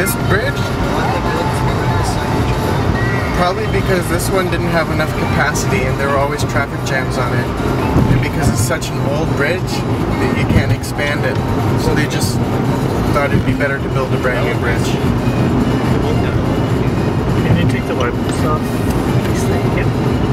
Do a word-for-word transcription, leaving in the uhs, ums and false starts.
This bridge? Probably because this one didn't have enough capacity and there were always traffic jams on it. And because it's such an old bridge that you can't expand it. So they just thought it'd be better to build a brand new bridge. Can you take the wipers off? Please, thank you.